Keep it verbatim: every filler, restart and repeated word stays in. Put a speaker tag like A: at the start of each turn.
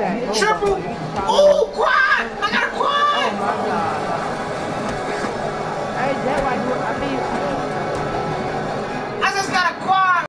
A: Triple. Oh, quad. I got a quad.
B: Oh my god. Hey, that why you, I mean,